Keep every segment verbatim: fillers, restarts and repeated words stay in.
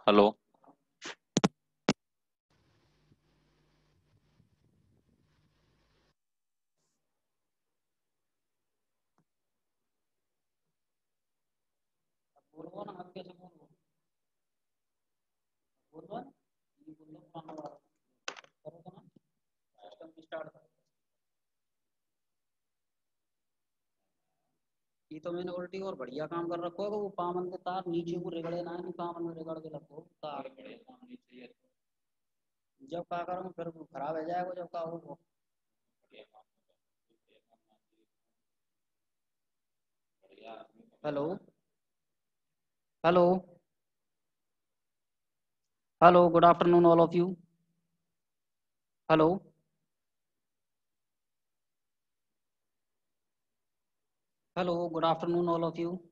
Hello. बोलो ना, आप कैसे बोलो बोलो ये बोलो पुराना वाला करो तो ना सिस्टम स्टार्ट करो। ये तो मैंने उल्टी और बढ़िया काम कर रखो है वो पामन के तार नीचे को रगड़े ना नहीं पामन में रगड़ के रखो तार जब का करूँ फिर वो खराब हो जाएगा जब का हो वो। Hello hello hello good afternoon all of you. Hello hello good afternoon all of you.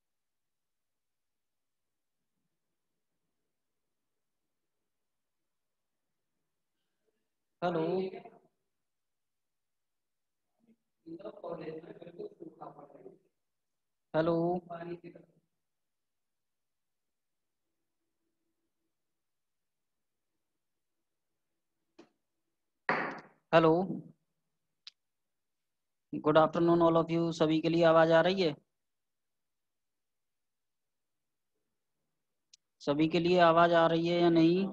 Hello hello hello good afternoon all of you. सभी के लिए आवाज आ रही है? सभी के लिए आवाज आ रही है या नहीं?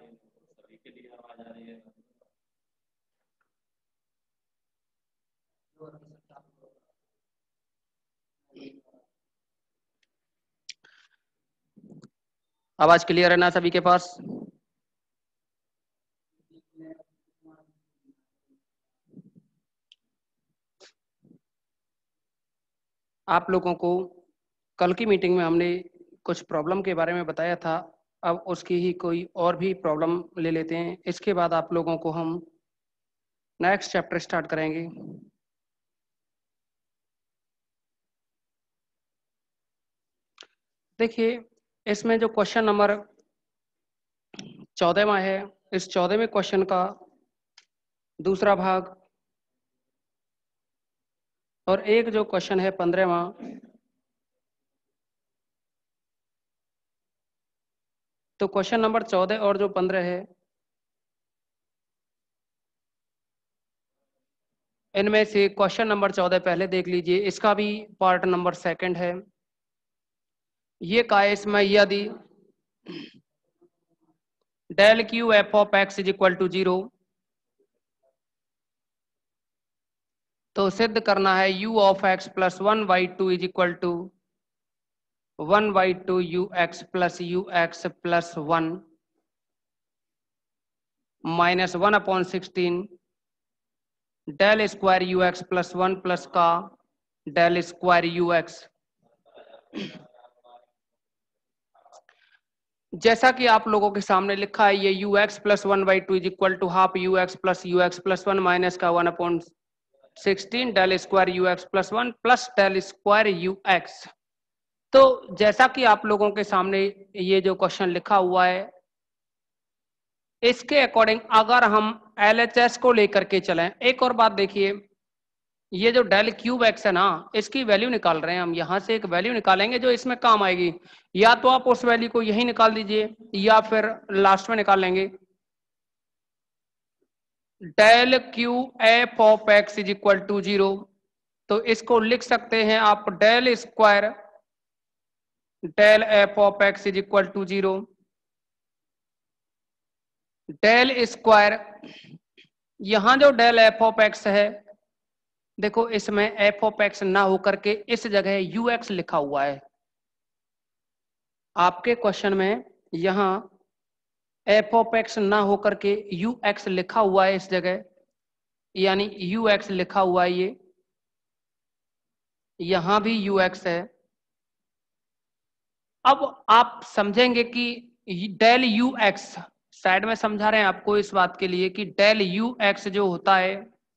आवाज क्लियर है ना सभी के पास? आप लोगों को कल की मीटिंग में हमने कुछ प्रॉब्लम के बारे में बताया था। अब उसकी ही कोई और भी प्रॉब्लम ले लेते हैं, इसके बाद आप लोगों को हम नेक्स्ट चैप्टर स्टार्ट करेंगे। देखिए, इसमें जो क्वेश्चन नंबर चौदहवा है, इस चौदहवें क्वेश्चन का दूसरा भाग और एक जो क्वेश्चन है पंद्रहवा, तो क्वेश्चन नंबर चौदह और जो पंद्रह है, इनमें से क्वेश्चन नंबर चौदह पहले देख लीजिए। इसका भी पार्ट नंबर सेकंड है। ये का है इसमें, यदि del Q F of x is equal to zero, तो सिद्ध करना है u of X plus one by two is equal to one by two U X plus U X plus one minus one upon sixteen del square U X plus one plus का del square U X. जैसा कि आप लोगों के सामने लिखा है, ये U X plus one by two is equal to half U X plus U X plus one minus का one upon sixteen del square U X plus one plus del square U X. तो जैसा कि आप लोगों के सामने ये जो क्वेश्चन लिखा हुआ है, इसके अकॉर्डिंग अगर हम एल एच एस को लेकर के चलें, एक और बात देखिए, ये जो डेल क्यूब एक्स है ना, इसकी वैल्यू निकाल रहे हैं हम। यहां से एक वैल्यू निकालेंगे जो इसमें काम आएगी। या तो आप उस वैल्यू को यही निकाल दीजिए या फिर लास्ट में निकाल लेंगे। Del Q F of x is equal to zero, तो इसको लिख सकते हैं आप del square del F of x is equal to zero. Del square, यहां जो डेल एफ ऑफ एक्स है, देखो इसमें एफ ऑफ एक्स ना होकर के इस जगह यू एक्स लिखा हुआ है। आपके क्वेश्चन में यहां एफ ऑफ एक्स ना होकर के यू एक्स लिखा हुआ है इस जगह, यानी यू एक्स लिखा हुआ है। ये यहां भी यू एक्स है। अब आप समझेंगे कि डेल यू एक्स, साइड में समझा रहे हैं आपको इस बात के लिए कि डेल यू एक्स जो होता है,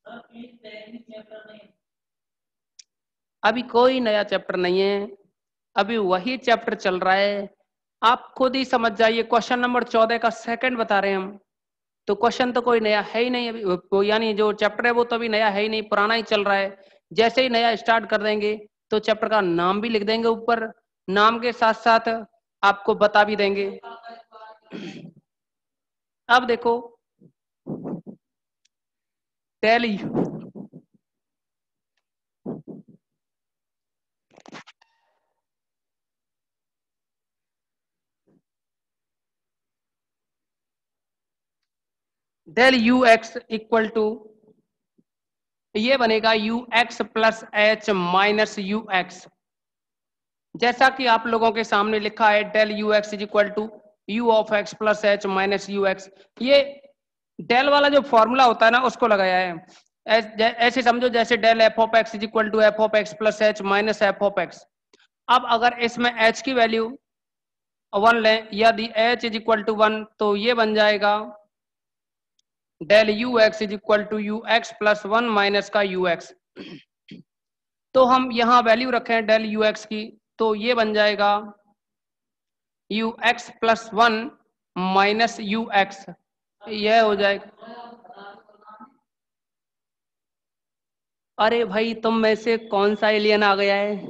अभी कोई नया चैप्टर नहीं है, अभी वही चैप्टर चल रहा है। आप खुद ही समझ जाइए, क्वेश्चन नंबर चौदह का सेकंड बता रहे हैं हम, तो क्वेश्चन तो कोई नया है ही नहीं अभी, यानी जो चैप्टर है वो तो अभी नया है ही नहीं, पुराना ही चल रहा है। जैसे ही नया स्टार्ट कर देंगे तो चैप्टर का नाम भी लिख देंगे ऊपर, नाम के साथ साथ आपको बता भी देंगे। अब देखो del U del U X equal to ये बनेगा U X plus H minus U X, जैसा कि आप लोगों के सामने लिखा है del U X is equal to U of X plus H minus U X. ये डेल वाला जो फॉर्मूला होता है ना उसको लगाया है। ऐसे समझो जैसे del F of x is equal to F of X plus H minus F of X. अब अगर इसमें एच की वैल्यू वन लें, यदि H is equal to one तो ये बन जाएगा del U X is equal to U X plus one minus का यू एक्स। तो हम यहाँ वैल्यू रखें डेल यू एक्स की, तो ये बन जाएगा U X plus one minus U X, यह हो जाएगा। अरे भाई तुम में से कौन सा एलियन आ गया है?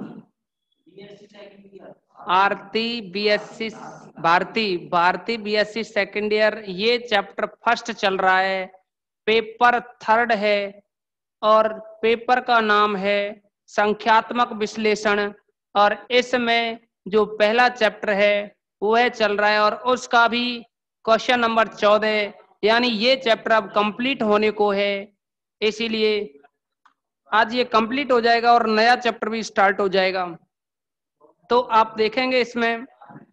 Aarti BSc Bharti Bharti BSc second year. ये चैप्टर फर्स्ट चल रहा है, पेपर थर्ड है और पेपर का नाम है संख्यात्मक विश्लेषण। और इसमें जो पहला चैप्टर है वह चल रहा है और उसका भी क्वेश्चन नंबर चौदह, यानी ये चैप्टर अब कंप्लीट होने को है, इसीलिए आज ये कंप्लीट हो जाएगा और नया चैप्टर भी स्टार्ट हो जाएगा। तो आप देखेंगे इसमें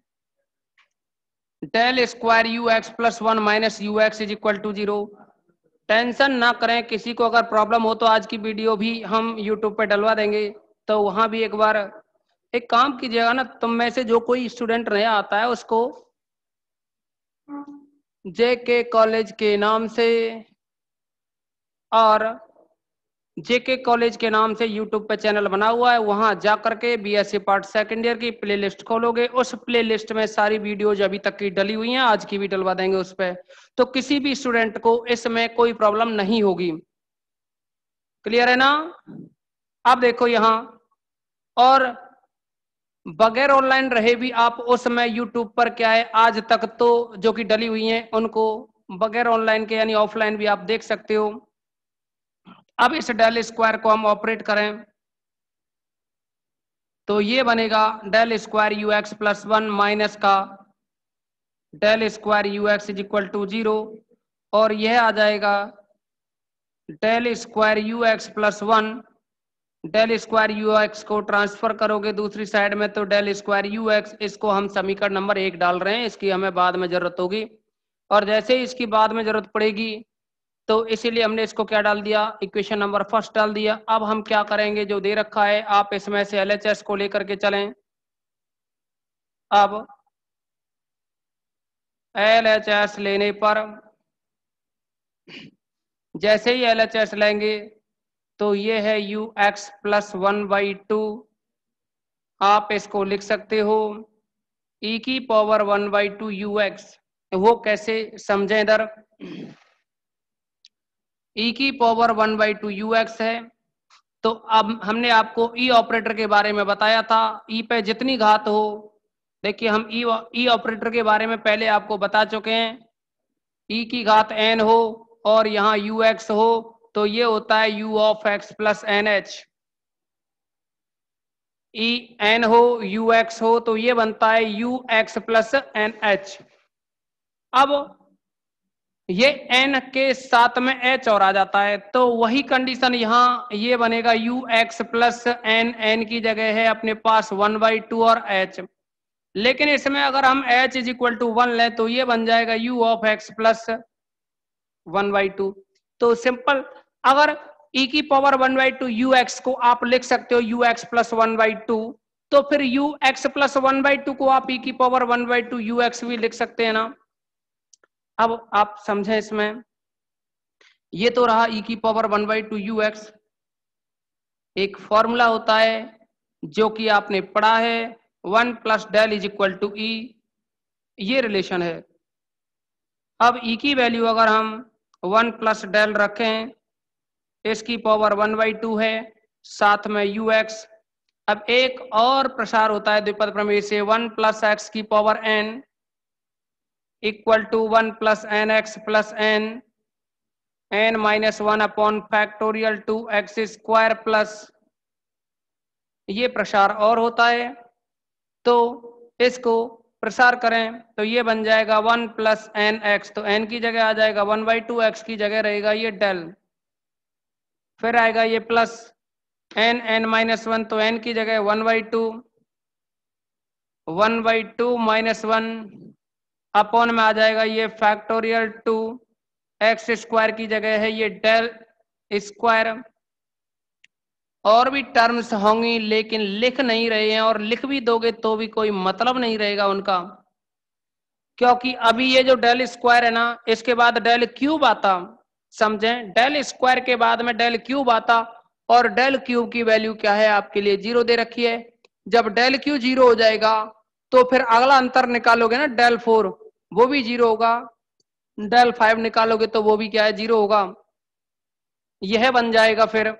del square U X plus one minus U X is equal to zero. Tension ना करें, किसी को अगर प्रॉब्लम हो तो आज की वीडियो भी हम यूट्यूब पे डलवा देंगे, तो वहां भी एक बार एक काम कीजिएगा ना, तुम में से जो कोई स्टूडेंट नया आता है उसको जे के कॉलेज के नाम से और जेके कॉलेज के नाम से यूट्यूब पे चैनल बना हुआ है, वहां जा करके बीएससी पार्ट सेकंड ईयर की प्लेलिस्ट खोलोगे, उस प्लेलिस्ट में सारी वीडियोज अभी तक की डली हुई हैं, आज की भी डलवा देंगे उस पे, तो किसी भी स्टूडेंट को इसमें कोई प्रॉब्लम नहीं होगी। क्लियर है ना? अब देखो यहाँ, और बगैर ऑनलाइन रहे भी आप उसमें यूट्यूब पर क्या है आज तक तो जो कि डली हुई हैं उनको बगैर ऑनलाइन के यानी ऑफलाइन भी आप देख सकते हो। अब इस डेल स्क्वायर को हम ऑपरेट करें तो ये बनेगा del square U X plus one minus का del square U X is equal to zero, और यह आ जाएगा del square U X plus one. Del square U X को ट्रांसफर करोगे दूसरी साइड में तो डेल स्क्वायर यू एक्स, इसको हम समीकरण नंबर एक डाल रहे हैं, इसकी हमें बाद में जरूरत होगी, और जैसे ही इसकी बाद में जरूरत पड़ेगी तो इसीलिए हमने इसको क्या डाल दिया, इक्वेशन नंबर फर्स्ट डाल दिया। अब हम क्या करेंगे, जो दे रखा है आप इसमें से एल एच एस को लेकर के चलें। अब एल एच एस लेने पर जैसे ही एल एच एस लेंगे तो ये है U X plus one by two, आप इसको लिख सकते हो ई की power one by two U X. वो कैसे समझें इधर, ई की power one by two U X है, तो अब हमने आपको ई ऑपरेटर के बारे में बताया था, ई पे जितनी घात हो, देखिए हम ई ई ऑपरेटर के बारे में पहले आपको बता चुके हैं, ई की घात एन हो और यहाँ यू एक्स हो तो ये होता है U of X plus N H. E N हो यू एक्स हो तो ये बनता है U X plus N H. अब ये n के साथ में h और आ जाता है, तो वही कंडीशन यहाँ ये बनेगा U X plus N, N की जगह है अपने पास वन बाई टू और h, लेकिन इसमें अगर हम h is equal to one लें तो ये बन जाएगा u of x plus one by two. तो सिंपल, अगर e की power one by two U X को आप लिख सकते हो U X plus one by two, तो फिर U X plus one by to को आप e की power one by two U X भी लिख सकते हैं ना। अब आप समझें इसमें, ये तो रहा e की power one by two U X, एक फॉर्मूला होता है जो कि आपने पढ़ा है, one plus del is equal to E, ये रिलेशन है। अब e की वैल्यू अगर हम वन प्लस डेल रखें, इसकी पावर वन बाई टू है, साथ में यू एक्स। अब एक और प्रसार होता है द्विपद प्रमेय से, वन प्लस एक्स की power N, equal to one plus N X plus N N minus one upon factorial two x square plus ये प्रसार और होता है, तो इसको प्रसार करें तो ये बन जाएगा वन प्लस एन एक्स, तो एन की जगह आ जाएगा वन बाई टू, एक्स की जगह रहेगा ये डेल, फिर आएगा ये plus N N minus one, तो एन की जगह one by two, one by two minus one upon में आ जाएगा ये फैक्टोरियल टू एक्स स्क्वायर की जगह है ये डेल स्क्वायर। और भी टर्म्स होंगी लेकिन लिख नहीं रहे हैं, और लिख भी दोगे तो भी कोई मतलब नहीं रहेगा उनका, क्योंकि अभी ये जो डेल स्क्वायर है ना, इसके बाद डेल क्यूब आता, समझें, डेल स्क्वायर के बाद में डेल क्यूब आता, और डेल क्यूब की वैल्यू क्या है आपके लिए जीरो दे रखी है। जब डेल क्यू जीरो हो जाएगा तो फिर अगला अंतर निकालोगे ना डेल फोर, वो भी जीरो होगा, डेल फाइव निकालोगे तो वो भी क्या है, जीरो होगा। यह बन जाएगा फिर,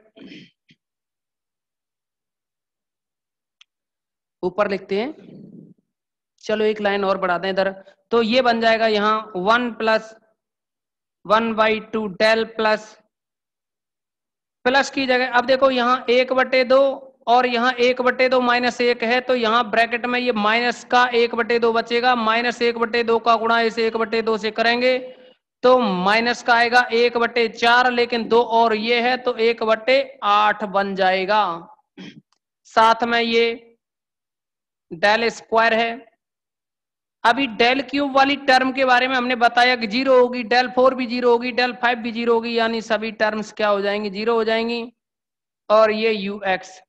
ऊपर लिखते हैं, चलो एक लाइन और बढ़ा दें इधर, तो ये बन जाएगा यहां one plus one by two del plus plus की जगह, अब देखो यहाँ एक बटे दो और यहाँ एक बटे दो माइनस एक है, तो यहाँ ब्रैकेट में ये माइनस का एक बटे दो बचेगा, माइनस एक बटे दो का गुणा इसे एक बटे दो से करेंगे तो माइनस का आएगा एक बटे चार, लेकिन दो और ये है तो एक बटे आठ बन जाएगा। साथ में ये डेल स्क्वायर है। अभी डेल क्यूब वाली टर्म के बारे में हमने बताया कि जीरो होगी, डेल फोर भी जीरो होगी, डेल फाइव भी जीरो होगी, यानी सभी टर्म्स क्या हो जाएंगी, जीरो हो जाएंगी। और ये यू एक्स,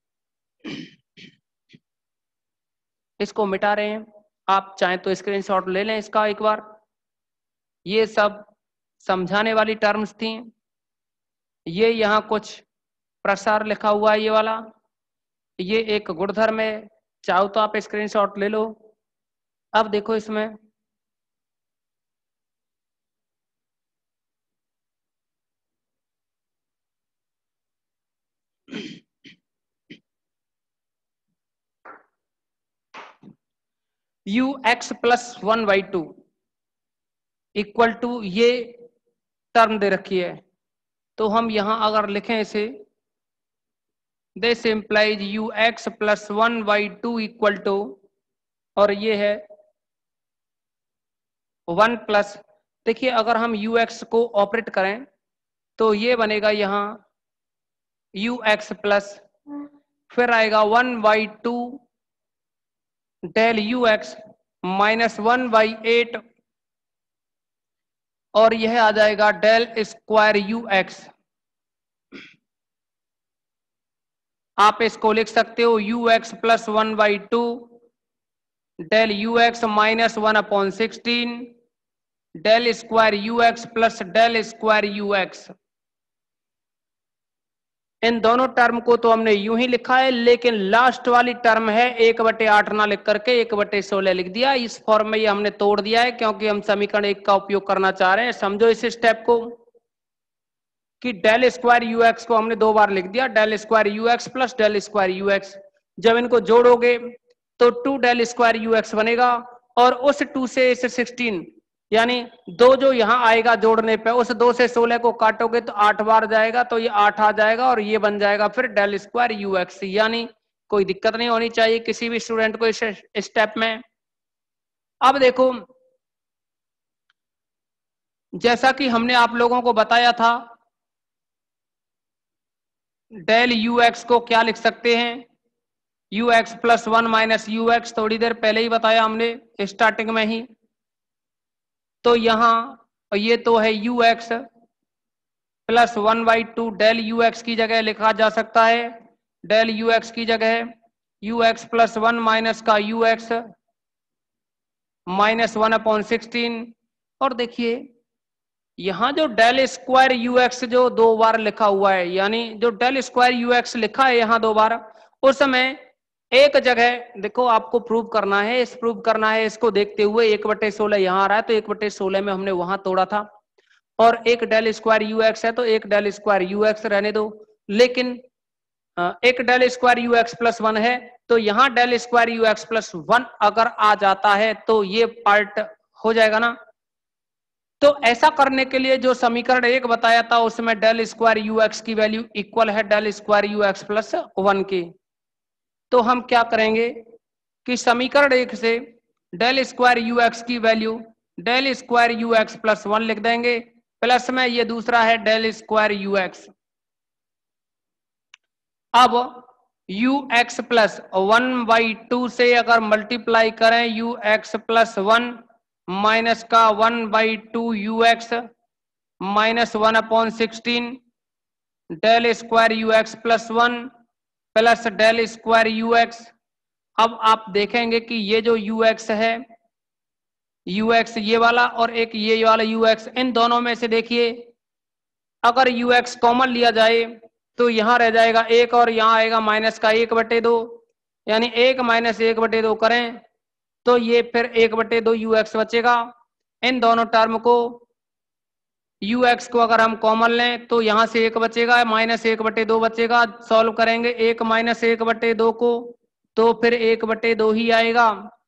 इसको मिटा रहे हैं, आप चाहें तो स्क्रीनशॉट ले लें इसका एक बार। ये सब समझाने वाली टर्म्स थी। ये यहाँ कुछ प्रसार लिखा हुआ है ये वाला, ये एक गुणधर्म है, चाहो तो आप स्क्रीनशॉट ले लो। अब देखो इसमें U X plus one by two equal to ये टर्म दे रखी है, तो हम यहां अगर लिखें इसे, this implies U X plus one by two equal to, और ये है वन प्लस, देखिए अगर हम यू एक्स को ऑपरेट करें तो ये बनेगा यहां यू एक्स प्लस, फिर आएगा one by two del U X minus one by eight, और यह आ जाएगा डेल स्क्वायर यू एक्स। आप इसको लिख सकते हो U X plus one by two del U X minus one upon sixteen del square U X plus del square U X. इन दोनों टर्म को तो हमने यूं ही लिखा है, लेकिन लास्ट वाली टर्म है एक बटे आठ ना लिख करके एक बटे सोलह लिख दिया। इस फॉर्म में ये हमने तोड़ दिया है क्योंकि हम समीकरण एक का उपयोग करना चाह रहे हैं। समझो इस स्टेप को कि डेल स्क्वायर यू एक्स को हमने दो बार लिख दिया, del square U X plus del square U X. जब इनको जोड़ोगे तो two del square U X बनेगा, और उस टू से इस सिक्सटीन यानी दो जो यहां आएगा जोड़ने पे, उस दो से सोलह को काटोगे तो आठ बार जाएगा, तो ये आठ आ जाएगा और ये बन जाएगा फिर डेल स्क्वायर यू एक्स। यानी कोई दिक्कत नहीं होनी चाहिए किसी भी स्टूडेंट को इस स्टेप में। अब देखो, जैसा कि हमने आप लोगों को बताया था, डेल यू एक्स को क्या लिख सकते हैं, U X plus one minus U X, थोड़ी देर पहले ही बताया हमने स्टार्टिंग में ही। तो यहां ये तो है U X plus one by two del U X की जगह लिखा जा सकता है, डेल यू एक्स की जगह U X plus one minus का U X minus one upon sixteen. और देखिए यहां जो डेल स्क्वायर यू एक्स जो दो बार लिखा हुआ है, यानी जो डेल स्क्वायर यू एक्स लिखा है यहां दो बार, उस समय एक जगह देखो आपको प्रूव करना है, इस प्रूव करना है इसको देखते हुए, एक बटे सोलह यहाँ आ रहा है तो एक बटे सोलह में हमने वहां तोड़ा था, और एक डेल स्क्वायर यू एक्स है तो एक डेल स्क्वायर यू एक्स रहने दो। लेकिन एक del square U X plus one है, तो यहाँ del square U X plus one अगर आ जाता है तो ये पार्ट हो जाएगा ना, तो ऐसा करने के लिए जो समीकरण एक बताया था उसमें डेल स्क्वायर यू एक्स की वैल्यू इक्वल है del square U X plus one के। तो हम क्या करेंगे कि समीकरण एक से डेल स्क्वायर यू एक्स की value del square U X plus one लिख देंगे, प्लस में ये दूसरा है डेल स्क्वायर यू एक्स। अब U X plus one by two से अगर मल्टीप्लाई करें U X plus one minus का one by two U X minus one upon sixteen del square U X plus one plus del square U X. अब आप देखेंगे कि ये जो यू एक्स है यू एक्स ये वाला और एक ये वाला यू एक्स, इन दोनों में से देखिए अगर यू एक्स कॉमन लिया जाए तो यहां रह जाएगा एक और यहां आएगा माइनस का एक बटे दो, यानी एक माइनस एक बटे दो करें तो ये फिर एक बटे दो यू एक्स बचेगा। इन दोनों टर्म को यू एक्स को अगर हम कॉमन लें तो यहां से एक बचेगा माइनस एक बटे दो बचेगा, सॉल्व करेंगे एक माइनस एक बटे दो को तो फिर एक बटे दो ही आएगा।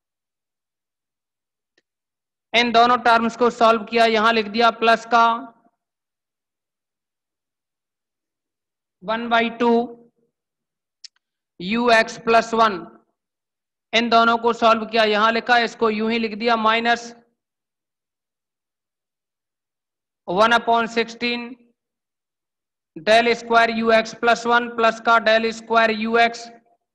इन दोनों टर्म्स को सॉल्व किया, यहां लिख दिया प्लस का one by two U X plus one, इन दोनों को सॉल्व किया यहां लिखा, इसको यूं ही लिख दिया minus one upon sixteen del square U X plus one plus का डेल स्क्वायर यू एक्स,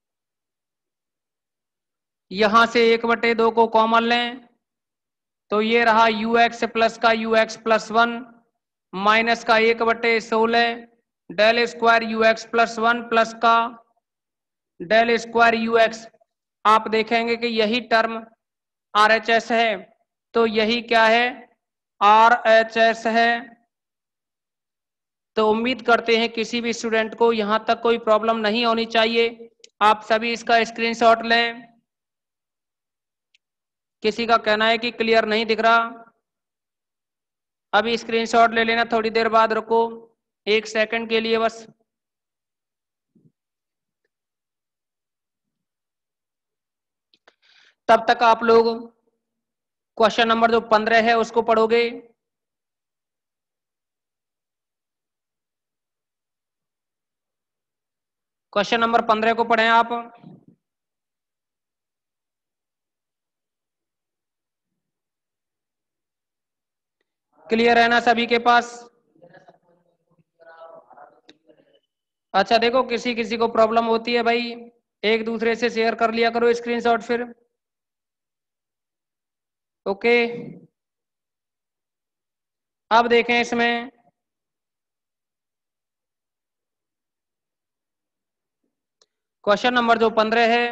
यहां से एक बटे दो को कॉमन लें तो ये रहा यू एक्स प्लस का U X plus one minus का एक बटे सोलह del square U X plus one plus का डेल स्क्वायर यू एक्स। आप देखेंगे कि यही टर्म आर एच एस है, तो यही क्या है आर एच एस है। तो उम्मीद करते हैं किसी भी स्टूडेंट को यहां तक कोई प्रॉब्लम नहीं होनी चाहिए। आप सभी इसका स्क्रीनशॉट लें। किसी का कहना है कि क्लियर नहीं दिख रहा, अभी स्क्रीनशॉट ले लेना, थोड़ी देर बाद रुको एक सेकंड के लिए बस। तब तक आप लोग क्वेश्चन नंबर जो पंद्रह है उसको पढ़ोगे। क्वेश्चन नंबर पंद्रह को पढ़ें आप। क्लियर है ना सभी के पास? अच्छा देखो, किसी किसी को प्रॉब्लम होती है भाई, एक दूसरे से शेयर कर लिया करो स्क्रीनशॉट फिर। ओके, अब देखें इसमें क्वेश्चन नंबर जो पंद्रह है,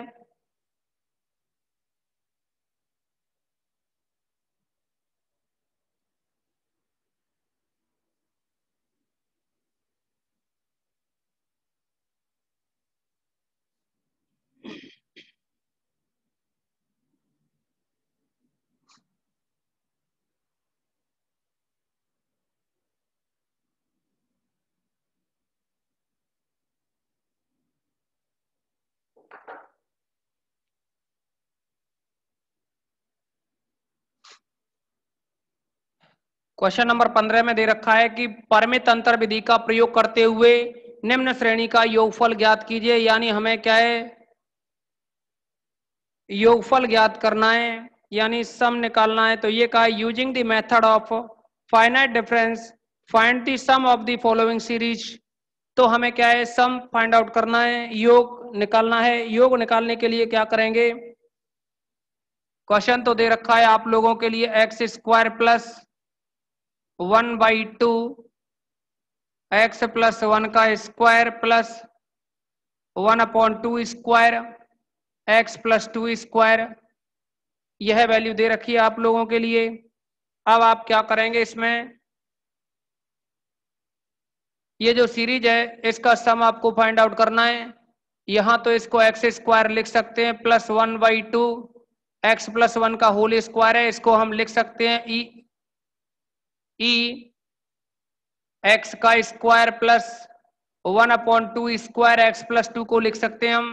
क्वेश्चन नंबर पंद्रह में दे रखा है कि परिमित अंतर विधि का प्रयोग करते हुए निम्न श्रेणी का योगफल ज्ञात कीजिए। यानी हमें क्या है, योगफल ज्ञात करना है, यानी सम निकालना है। तो ये कहा using the method of finite difference find the sum of the following series. तो हमें क्या है, सम फाइंड आउट करना है, योग निकालना है। योग निकालने के लिए क्या करेंगे, क्वेश्चन तो दे रखा है आप लोगों के लिए X square plus one by two X plus one का square plus one upon two square X plus two square, यह वैल्यू दे रखी है आप लोगों के लिए। अब आप क्या करेंगे, इसमें ये जो सीरीज है इसका सम आपको फाइंड आउट करना है। यहां तो इसको एक्स स्क्वायर लिख सकते हैं plus one by two X plus one का होल स्क्वायर है, इसको हम लिख सकते हैं ई ई एक्स का square plus one upon two square X plus two को लिख सकते हैं हम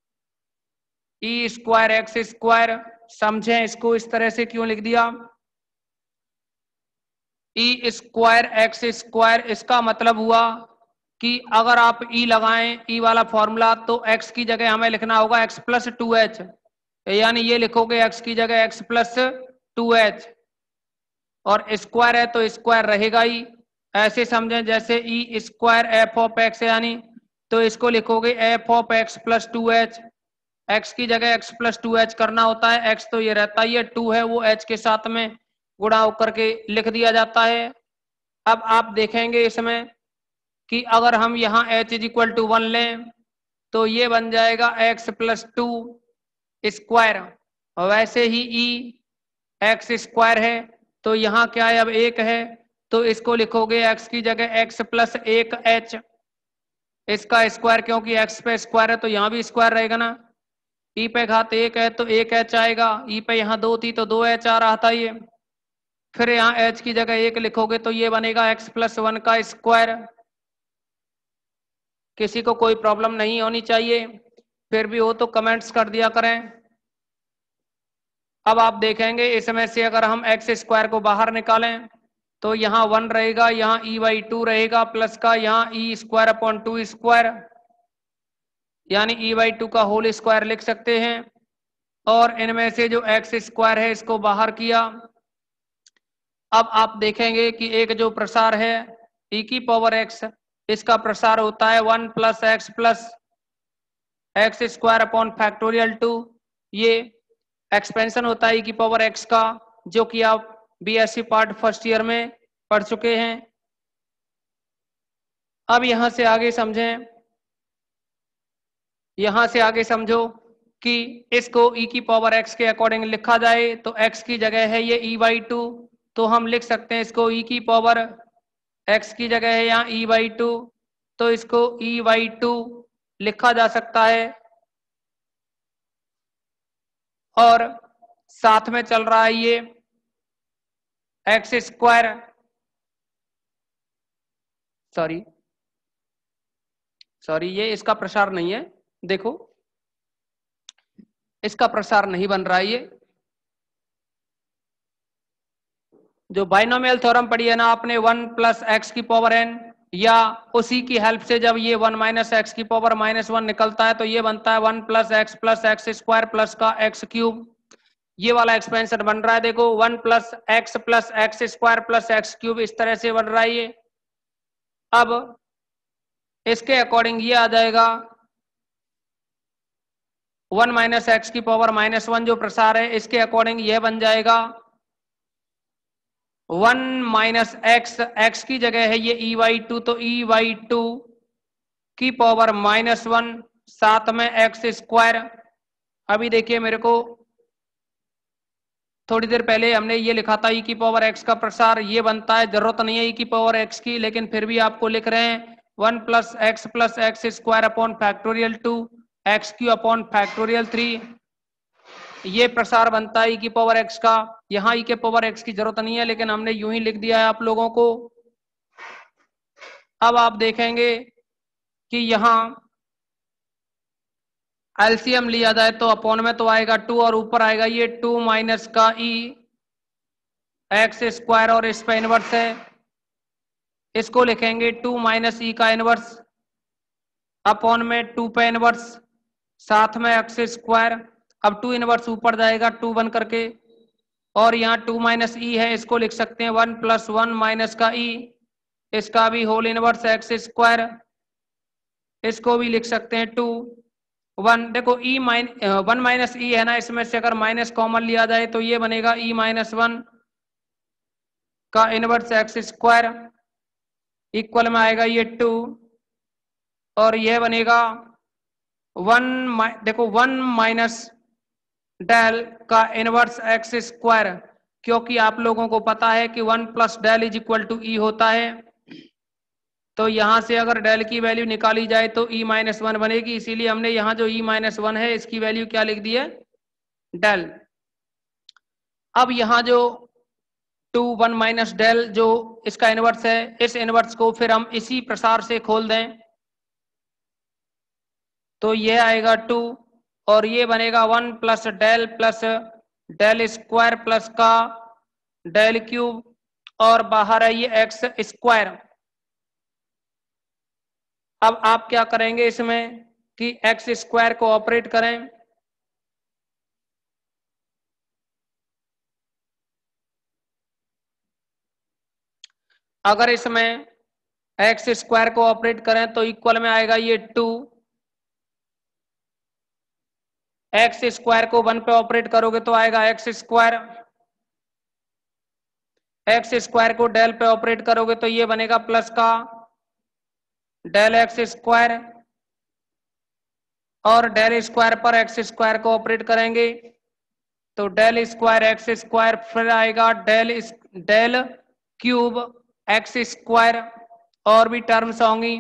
ई स्क्वायर एक्स स्क्वायर। समझें इसको इस तरह से क्यों लिख दिया, ई स्क्वायर एक्स स्क्वायर, इसका मतलब हुआ कि अगर आप ई लगाएं, ई वाला फॉर्मूला, तो एक्स की जगह हमें लिखना होगा एक्स प्लस टू एच, यानी ये लिखोगे एक्स की जगह एक्स प्लस टू एच, और स्क्वायर है तो स्क्वायर रहेगा ही। ऐसे समझें जैसे E square F of X, यानी तो इसको लिखोगे F of X plus two H, X की जगह एक्स प्लस टू एच करना होता है, एक्स तो ये रहता ही है, टू है वो एच के साथ में गुणा करके लिख दिया जाता है। अब आप देखेंगे इसमें कि अगर हम यहाँ H is equal to one लें तो ये बन जाएगा एक्स प्लस टू स्क्वायर, वैसे ही ई एक्स स्क्वायर है तो यहाँ क्या है, अब एक है तो इसको लिखोगे एक्स की जगह एक्स प्लस एक एच, इसका स्क्वायर, क्योंकि एक्स पे स्क्वायर है तो यहाँ भी स्क्वायर रहेगा ना, ई पे घात एक है तो एक एच आएगा, ई पे यहाँ दो थी तो दो एच आ रहा था ये, फिर यहाँ एच की जगह एक लिखोगे तो ये बनेगा एक्स प्लस वन का स्क्वायर। किसी को कोई प्रॉब्लम नहीं होनी चाहिए, फिर भी हो तो कमेंट्स कर दिया करें। अब आप देखेंगे इसमें से अगर हम एक्स स्क्वायर को बाहर निकालें तो यहाँ वन रहेगा, यहाँ ई बाई टू रहेगा, प्लस का यहाँ E square upon two square, यानी ई बाई टू का होल स्क्वायर लिख सकते हैं। और इनमें से जो एक्स स्क्वायर है इसको बाहर किया। अब आप देखेंगे कि एक जो प्रसार है ई की पावर एक्स, इसका प्रसार होता है one plus X plus X square upon factorial two, ये एक्सपेंशन होता है ई की पावर एक्स का, जो कि आप बीएससी पार्ट फर्स्ट ईयर में पढ़ चुके हैं। अब यहां से आगे समझें, यहां से आगे समझो कि इसको ई की पावर एक्स के अकॉर्डिंग लिखा जाए तो एक्स की जगह है ये ई बाई टू, तो हम लिख सकते हैं इसको ई की पावर एक्स की जगह है यहाँ ई बाई टू, तो इसको ई बाई टू लिखा जा सकता है। और साथ में चल रहा है ये एक्स स्क्वायर, सॉरी सॉरी ये इसका प्रसार नहीं है, देखो इसका प्रसार नहीं बन रहा है। ये जो बाइनोमियल थ्योरम पढ़ी है ना आपने, वन प्लस एक्स की पावर एन, या उसी की हेल्प से जब ये वन माइनस एक्स की पावर माइनस वन निकलता है तो ये बनता है one plus X plus X square plus का एक्स क्यूब, ये वाला एक्सपेंशन बन रहा है। देखो one plus X plus X square plus X cube, इस तरह से बन रहा है ये। अब इसके अकॉर्डिंग ये आ जाएगा वन माइनस एक्स की पावर माइनस वन, जो प्रसार है इसके अकॉर्डिंग यह बन जाएगा वन माइनस एक्स, एक्स की जगह है ये ई वाई टू, तो ई वाई टू की पावर माइनस वन, साथ में एक्स स्क्वायर। अभी देखिए मेरे को थोड़ी देर पहले हमने ये लिखा था ई की पावर एक्स का प्रसार ये बनता है, जरूरत नहीं है ई की पावर एक्स की, लेकिन फिर भी आपको लिख रहे हैं one plus X plus X square upon factorial two X cube upon factorial three, ये प्रसार बनता है ई की पावर एक्स का। यहाँ ई के पावर एक्स की जरूरत नहीं है, लेकिन हमने यूं ही लिख दिया है आप लोगों को। अब आप देखेंगे कि यहाँ एलसीएम लिया जाए तो अपॉन में तो आएगा टू, और ऊपर आएगा ये टू माइनस का ई एक्स स्क्वायर, और इस पे इनवर्स है, इसको लिखेंगे टू माइनस ई का इनवर्स अपॉन में टू पे इनवर्स, साथ में एक्स स्क्वायर। अब टू इनवर्स ऊपर जाएगा टू बन करके, और यहाँ टू माइनस ई है, इसको लिख सकते हैं वन प्लस वन माइनस का ई, इसका भी होल इनवर्स एक्स स्क्वायर, इसको भी लिख सकते हैं टू वन। देखो E minus one minus E है ना, इसमें से अगर माइनस कॉमन लिया जाए तो ये बनेगा ई माइनस वन का इनवर्स एक्स स्क्वायर, इक्वल में आएगा ये टू, और यह बनेगा वन, देखो वन माइनस डेल का इनवर्स एक्स स्क्वायर, क्योंकि आप लोगों को पता है कि one plus del is equal to E होता है, तो यहां से अगर डेल की वैल्यू निकाली जाए तो ई माइनस वन बनेगी, इसीलिए हमने यहाँ जो ई माइनस वन है इसकी वैल्यू क्या लिख दी है, डेल। अब यहाँ जो टू वन माइनस डेल जो इसका इनवर्स है, इस इनवर्स को फिर हम इसी प्रसार से खोल दें तो ये आएगा टू, और ये बनेगा one plus del plus del square plus का डेल क्यूब, और बाहर है ये एक्स स्क्वायर। अब आप क्या करेंगे इसमें कि एक्स स्क्वायर को ऑपरेट करें, अगर इसमें एक्स स्क्वायर को ऑपरेट करें तो इक्वल में आएगा ये टू, एक्स स्क्वायर को वन पे ऑपरेट करोगे तो आएगा एक्स स्क्वायर, एक्स स्क्वायर को डेल पे ऑपरेट करोगे तो ये बनेगा प्लस का डेल एक्स स्क्वायर, और डेल स्क्वायर पर एक्स स्क्वायर को ऑपरेट करेंगे तो डेल स्क्वायर एक्स स्क्वायर, फिर आएगा del del cube x square, और भी टर्म्स होंगी।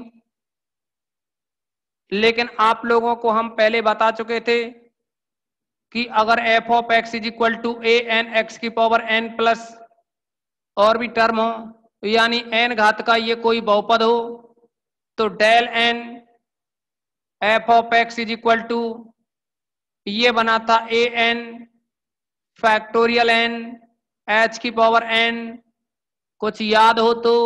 लेकिन आप लोगों को हम पहले बता चुके थे कि अगर f of x is equal to a n x की पावर एन प्लस और भी टर्म हो, यानी एन घात का ये कोई बहुपद हो, तो del n f of x is equal to ये बनाता a n factorial n h की पावर एन। कुछ याद हो तो,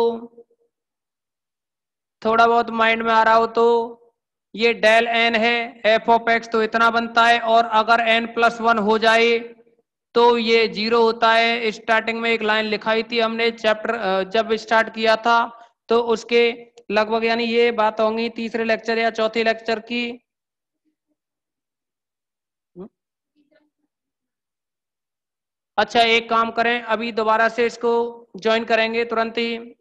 थोड़ा बहुत माइंड में आ रहा हो तो, ये डेल एन है, एफ ऑफ एक्स तो इतना बनता है, और अगर एन प्लस वन हो जाए तो ये जीरो होता है। स्टार्टिंग में एक लाइन लिखाई थी हमने चैप्टर जब स्टार्ट किया था, तो उसके लगभग यानी ये बात होंगी तीसरे लेक्चर या चौथे लेक्चर की। अच्छा एक काम करें, अभी दोबारा से इसको ज्वाइन करेंगे तुरंत ही।